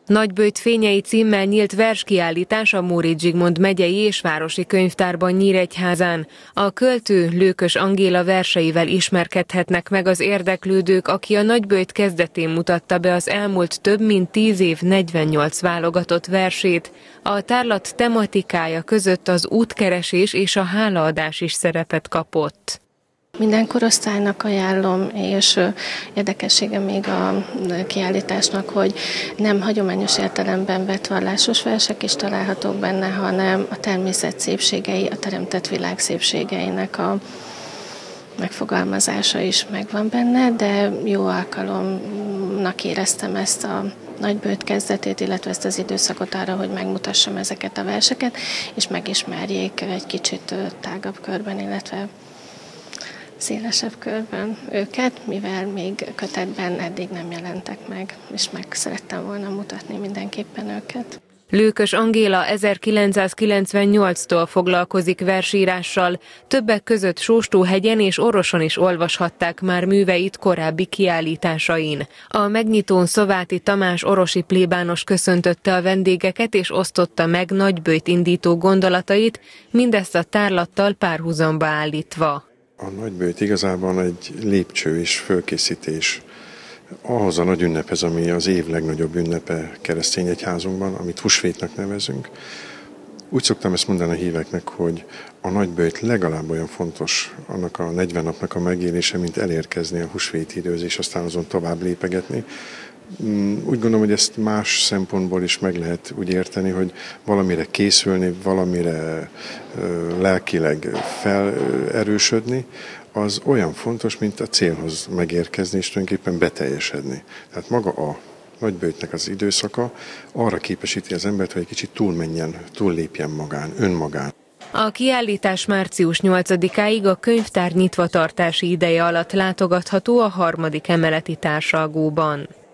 Nagyböjt fényei címmel nyílt verskiállítás a Móricz Zsigmond megyei és városi könyvtárban Nyíregyházán. A költő Lőkös Angéla verseivel ismerkedhetnek meg az érdeklődők, aki a Nagyböjt kezdetén mutatta be az elmúlt több mint 10 év 48 válogatott versét. A tárlat tematikája között az útkeresés és a hálaadás is szerepet kapott. Minden korosztálynak ajánlom, és érdekessége még a kiállításnak, hogy nem hagyományos értelemben vett vallásos versek is találhatók benne, hanem a természet szépségei, a teremtett világ szépségeinek a megfogalmazása is megvan benne, de jó alkalomnak éreztem ezt a Nagyböjt kezdetét, illetve ezt az időszakot arra, hogy megmutassam ezeket a verseket, és megismerjék egy kicsit tágabb körben, illetve szélesebb körben őket, mivel még kötetben eddig nem jelentek meg, és meg szerettem volna mutatni mindenképpen őket. Lőkös Angéla 1998-tól foglalkozik versírással, többek között Sóstóhegyen és Orroson is olvashatták már műveit korábbi kiállításain. A megnyitón Szováti Tamás orrosi plébános köszöntötte a vendégeket és osztotta meg Nagyböjt indító gondolatait, mindezt a tárlattal párhuzamba állítva. A Nagyböjt igazából egy lépcső és fölkészítés ahhoz a nagy ünnephez, ami az év legnagyobb ünnepe keresztény egyházunkban, amit húsvétnak nevezünk. Úgy szoktam ezt mondani a híveknek, hogy a Nagyböjt legalább olyan fontos annak a 40 napnak a megélése, mint elérkezni a húsvéti időhöz, és aztán azon tovább lépegetni. Úgy gondolom, hogy ezt más szempontból is meg lehet úgy érteni, hogy valamire készülni, valamire lelkileg felerősödni, az olyan fontos, mint a célhoz megérkezni és tulajdonképpen beteljesedni. Tehát maga a Nagyböjtnek az időszaka arra képesíti az embert, hogy egy kicsit túllépjen magán, önmagán. A kiállítás március 8-áig a könyvtár nyitvatartási ideje alatt látogatható a 3. emeleti társalgóban.